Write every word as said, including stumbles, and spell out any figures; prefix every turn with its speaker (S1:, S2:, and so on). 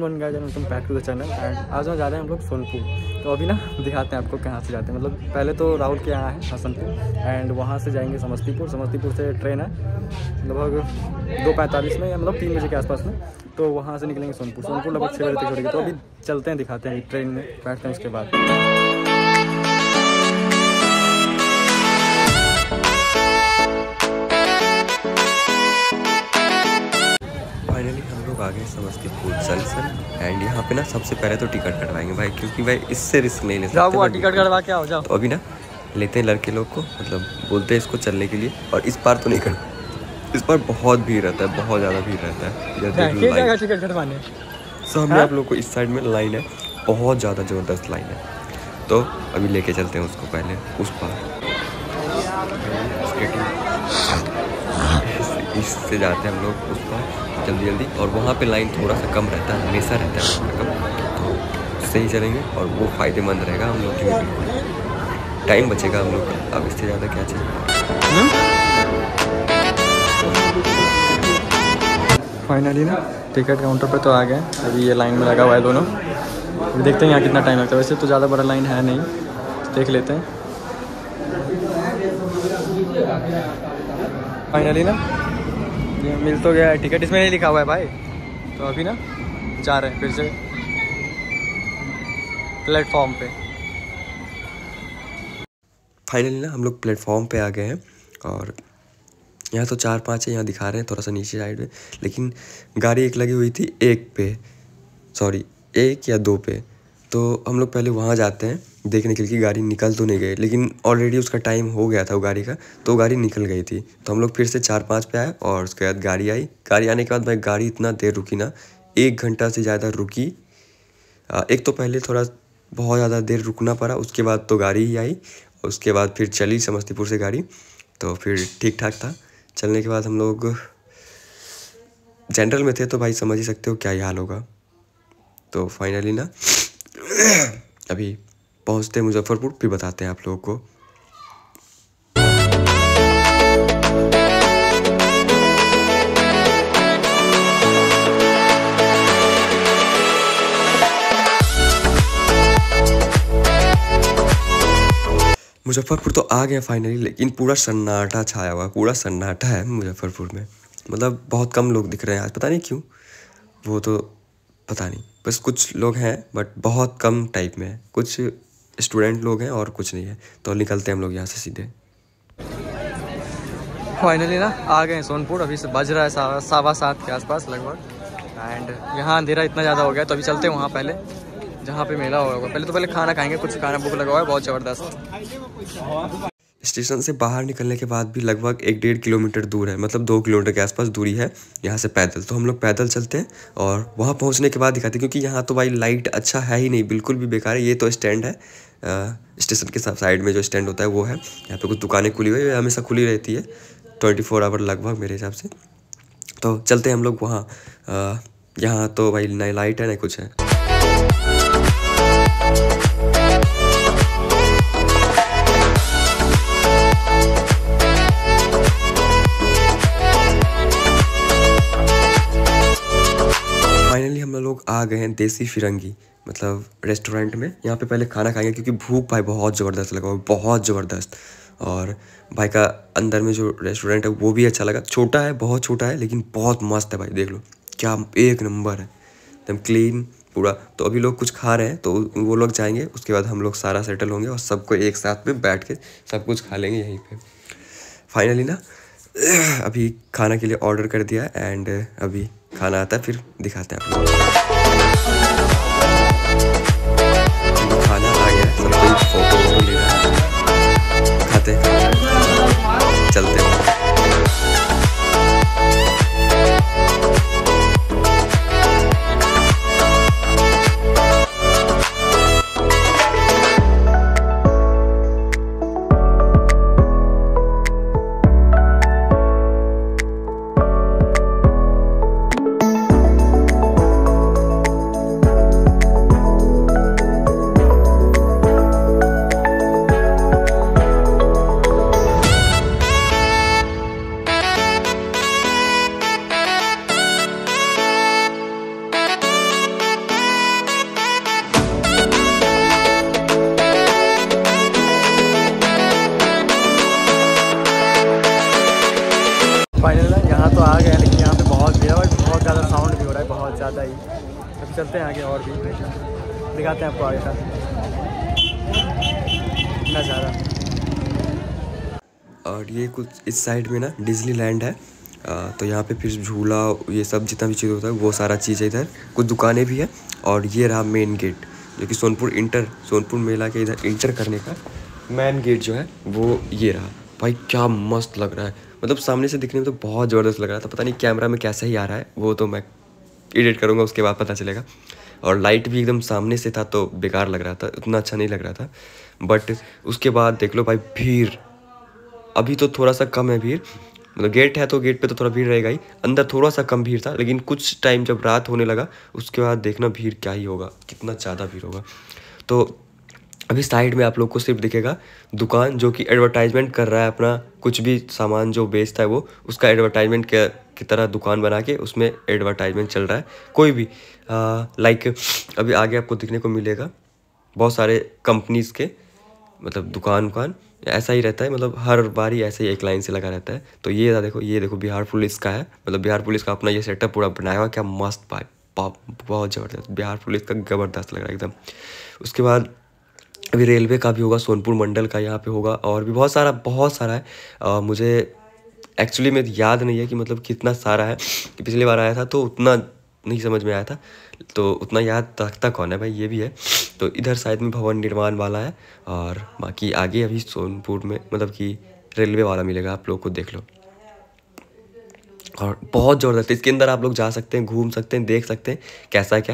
S1: Morning guys, welcome back to the channel. And आज हम जा रहे हैं हम लोग सोनपुर। तो अभी ना दिखाते हैं आपको कहाँ से जाते हैं। मतलब पहले तो राहुल के यहाँ है हसनपुर, एंड वहाँ से जाएंगे समस्तीपुर। समस्तीपुर से ट्रेन है लगभग दो पैंतालीस में या मतलब तीन बजे के आसपास में। तो वहाँ से निकलेंगे सोनपुर। सोनपुर लगभग छः बजे तक छोड़ेगी। तो अभी चलते हैं, दिखाते हैं ट्रेन में बैठते हैं। उसके बाद
S2: फाइनली हम लोग आ गए समस्तीपुर जंक्शन। एंड यहाँ पे ना सबसे पहले तो टिकट कटवाएंगे भाई, क्योंकि भाई इससे रिस्क नहीं ले सकते।
S1: जाओ टिकट कटवा के आओ जाओ।
S2: तो अभी ना लेते हैं लड़के लोग को, मतलब बोलते हैं इसको चलने के लिए। और इस बार तो नहीं कर, इस बार बहुत भीड़ रहता है, बहुत ज़्यादा भीड़ रहता है।
S1: टिकट कटवाने
S2: सामने आप लोग को इस साइड में लाइन है, बहुत ज़्यादा ज़बरदस्त लाइन है। तो अभी लेके चलते हैं उसको पहले उस पार। इससे जाते हैं हम लोग उस पार जल्दी जल्दी। और वहाँ पे लाइन थोड़ा सा कम रहता है, हमेशा रहता है वहाँ पे कम। तो इससे ही चलेंगे और वो फ़ायदेमंद रहेगा हम लोग के लिए, बिल्कुल टाइम बचेगा हम लोग का। अब इससे ज़्यादा क्या चाहिए।
S1: फाइनली ना टिकट काउंटर पे तो आ गए। अभी ये लाइन में लगा हुआ है दोनों। अभी देखते हैं यहाँ कितना टाइम लगता है। वैसे तो ज़्यादा बड़ा लाइन है नहीं, देख लेते हैं। फाइनली ना ये मिल तो गया है। टिकट इसमें नहीं लिखा हुआ है भाई। तो अभी ना जा रहे हैं फिर से प्लेटफॉर्म पे।
S2: फाइनली ना हम लोग प्लेटफॉर्म पे आ गए हैं। और यहाँ तो चार पाँच है, यहाँ दिखा रहे हैं थोड़ा सा नीचे साइड में। लेकिन गाड़ी एक लगी हुई थी एक पे, सॉरी एक या दो पे। तो हम लोग पहले वहाँ जाते हैं देखने के लिए कि गाड़ी निकल तो नहीं गई। लेकिन ऑलरेडी उसका टाइम हो गया था वो गाड़ी का, तो गाड़ी निकल गई थी। तो हम लोग फिर से चार पाँच पे आए और उसके बाद गाड़ी आई। गाड़ी आने के बाद भाई गाड़ी इतना देर रुकी ना, एक घंटा से ज़्यादा रुकी। एक तो पहले थोड़ा बहुत ज़्यादा देर रुकना पड़ा, उसके बाद तो गाड़ी ही आई। उसके बाद फिर चली समस्तीपुर से गाड़ी, तो फिर ठीक ठाक था। चलने के बाद हम लोग जनरल में थे, तो भाई समझ ही सकते हो क्या ही हाल होगा। तो फाइनली ना अभी पहुंचते हैं मुजफ्फरपुर, फिर बताते हैं आप लोगों को। मुजफ्फरपुर तो आ गए फाइनली, लेकिन पूरा सन्नाटा छाया हुआ, पूरा सन्नाटा है मुजफ्फरपुर में। मतलब बहुत कम लोग दिख रहे हैं आज, पता नहीं क्यों, वो तो पता नहीं। बस कुछ लोग हैं बट बहुत कम टाइप में है। कुछ स्टूडेंट लोग हैं और कुछ नहीं है। तो निकलते हैं हम लोग यहाँ से सीधे।
S1: फाइनली ना आ गए सोनपुर। अभी से बज रहा है सावा सावा सात के आसपास लगभग। एंड यहाँ अंधेरा इतना ज़्यादा हो गया, तो अभी चलते हैं वहाँ पहले जहाँ पे मेला होगा। पहले तो पहले खाना खाएंगे, कुछ खाना भूख लगा हुआ है बहुत ज़बरदस्त।
S2: स्टेशन से बाहर निकलने के बाद भी लगभग एक डेढ़ किलोमीटर दूर है, मतलब दो किलोमीटर के आसपास दूरी है यहाँ से पैदल। तो हम लोग पैदल चलते हैं और वहाँ पहुँचने के बाद दिखाते हैं, क्योंकि यहाँ तो भाई लाइट अच्छा है ही नहीं, बिल्कुल भी बेकार है। ये तो स्टैंड है, स्टेशन के साइड में जो स्टैंड होता है वो है। यहाँ पे कुछ दुकानें खुली हुई है, हमेशा खुली रहती है ट्वेंटी फोर आवर लगभग मेरे हिसाब से। तो चलते हैं हम लोग वहाँ। यहाँ तो भाई नई लाइट है, नहीं कुछ है। फाइनली हम लोग आ गए हैं देसी फिरंगी, मतलब रेस्टोरेंट में। यहाँ पे पहले खाना खाएंगे क्योंकि भूख भाई बहुत ज़बरदस्त लगा, बहुत ज़बरदस्त। और भाई का अंदर में जो रेस्टोरेंट है वो भी अच्छा लगा। छोटा है, बहुत छोटा है, लेकिन बहुत मस्त है भाई। देख लो क्या एक नंबर है, एकदम क्लीन पूरा। तो अभी लोग कुछ खा रहे हैं, तो वो लोग जाएंगे, उसके बाद हम लोग सारा सेटल होंगे और सबको एक साथ में बैठ के सब कुछ खा लेंगे यहीं पे। फाइनली ना अभी खाना के लिए ऑर्डर कर दिया एंड अभी खाना आता है, फिर दिखाते हैं आप लोग। खाना आ गया, सब कोई फोटो ले रहा है, खाते हैं, चलते हैं।
S1: अभी चलते हैं आगे और भी दिखाते हैं आपको आगे का नज़ारा।
S2: और ये कुछ इस साइड में ना डिज्नीलैंड है, आ, तो यहाँ पे फिर झूला ये सब जितना भी चीज़ होता है वो सारा चीज़ है। इधर कुछ दुकानें भी है और ये रहा मेन गेट जो कि सोनपुर इंटर सोनपुर मेला के इधर इंटर करने का मेन गेट जो है वो ये रहा। भाई क्या मस्त लग रहा है, मतलब सामने से दिखने में तो बहुत ज़बरदस्त लग रहा था। पता नहीं कैमरा में कैसा ही आ रहा है, वो तो मैं एडिट करूँगा उसके बाद पता चलेगा। और लाइट भी एकदम सामने से था तो बेकार लग रहा था, उतना अच्छा नहीं लग रहा था। बट उसके बाद देख लो भाई भीड़, अभी तो थोड़ा सा कम है भीड़, मतलब गेट है तो गेट पे तो थोड़ा भीड़ रहेगा ही, अंदर थोड़ा सा कम भीड़ था। लेकिन कुछ टाइम जब रात होने लगा उसके बाद देखना भीड़ क्या ही होगा, कितना ज़्यादा भीड़ होगा। तो अभी साइड में आप लोग को सिर्फ दिखेगा दुकान जो कि एडवर्टाइजमेंट कर रहा है अपना, कुछ भी सामान जो बेचता है वो उसका एडवर्टाइजमेंट के की तरह दुकान बना के उसमें एडवर्टाइजमेंट चल रहा है। कोई भी लाइक अभी आगे आपको दिखने को मिलेगा बहुत सारे कंपनीज़ के मतलब दुकान उकान ऐसा ही रहता है, मतलब हर बारी ऐसे ही एक लाइन से लगा रहता है। तो ये देखो ये देखो बिहार पुलिस का है, मतलब बिहार पुलिस का अपना ये सेटअप पूरा बनाया हुआ, क्या मस्त भाई, बहुत ज़बरदस्त, बिहार पुलिस का ज़बरदस्त लग रहा है एकदम। उसके बाद अभी रेलवे का भी होगा, सोनपुर मंडल का यहाँ पे होगा और भी बहुत सारा बहुत सारा है। आ, मुझे एक्चुअली में याद नहीं है कि मतलब कितना सारा है, कि पिछली बार आया था तो उतना नहीं समझ में आया था, तो उतना याद रखता कौन है भाई, ये भी है। तो इधर साइड में भवन निर्माण वाला है और बाकी आगे अभी सोनपुर में मतलब कि रेलवे वाला मिलेगा, आप लोग को देख लो। और बहुत ज़बरदस्त, इसके अंदर आप लोग जा सकते हैं, घूम सकते हैं, देख सकते हैं कैसा क्या